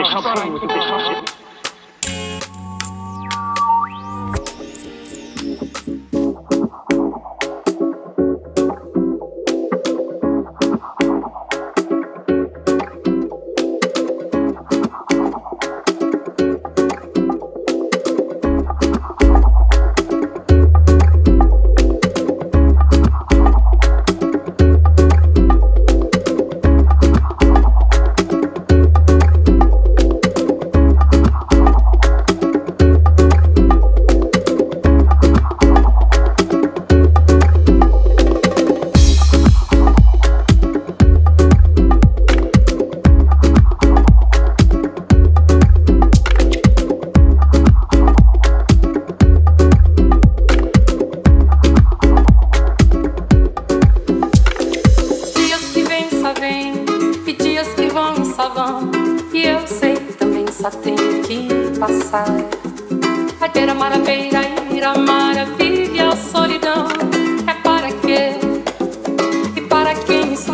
só tem que passar. Vai ter a maravilha, ir a maravilha, a solidão. É para quê? E para quem estou?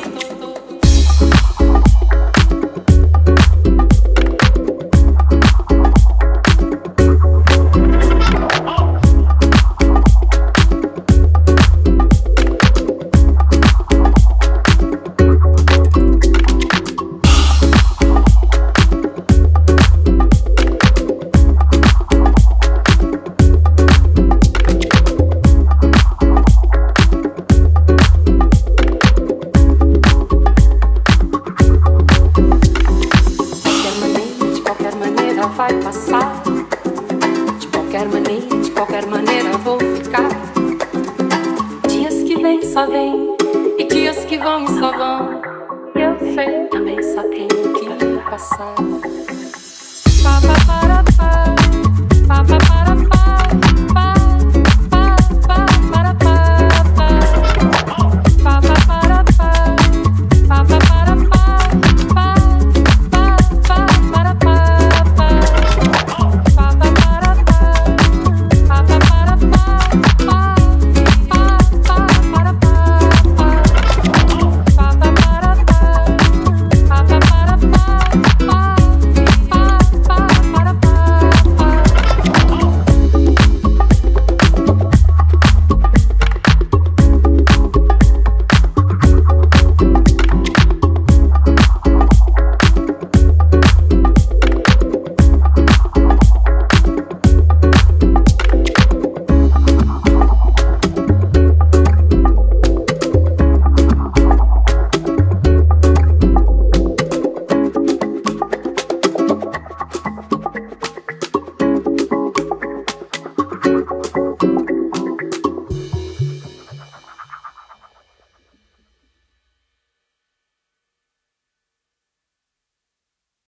Vai passar. De qualquer maneira vou ficar. Dias que vêm só vêm, e dias que vão e só vão. Eu sei, também só tenho que passar. Pa, pa, para, pa.